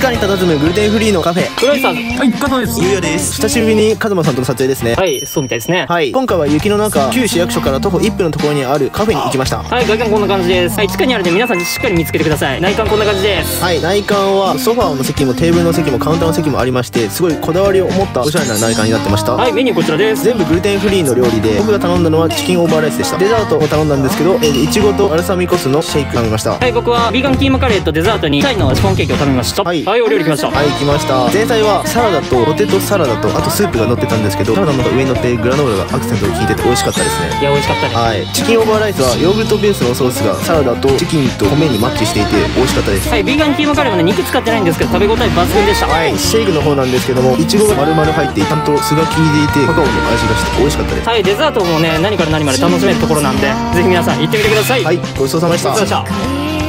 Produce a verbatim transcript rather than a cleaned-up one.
下に佇むグルテンフリーのカフェ。 黒井さん、はい、加藤です。 ゆうやです。久しぶりにカズマさんとの撮影ですね。 はい、そうみたいですね。 はい、今回は雪の中、旧市役所から徒歩いっぷんのところにあるカフェに行きました。 はい、外観こんな感じです。はい、地下にあるんで皆さんしっかり見つけてください。内観こんな感じです。 はい、内観はソファーの席もテーブルの席もカウンターの席もありまして、すごいこだわりを持ったおしゃれな内観になってました。 はい、メニューこちらです。 全部グルテンフリーの料理で、僕が頼んだのはチキンオーバーライスでした。デザートを頼んだんですけど、えー、いちごとバルサミコ酢のシェイク頼みました。 はい、僕はビーガンキーマカレーとデザートにタイのシフォンケーキを頼みました。はい、はい、お料理来ました。 はい、来ました。前菜はサラダとポテトサラダとあとスープが乗ってたんですけど、サラダの上に乗ってグラノーラがアクセントを効いてて美味しかったですね。 いや、美味しかったです。 はい、チキンオーバーライスはヨーグルトベースのソースがサラダとチキンと米にマッチしていて美味しかったです。 はい、ビーガンキーマカレーもね、肉使ってないんですけど食べ応え抜群でした。 はい、シェイクの方なんですけども、いちごが丸々入ってちゃんと酢が効いていてカカオの味がして美味しかったです。 はい、デザートもね、何から何まで楽しめるところなんで、ぜひ皆さん行ってみてください。 はい、ごちそうさまでした。 ごちそうさまでした。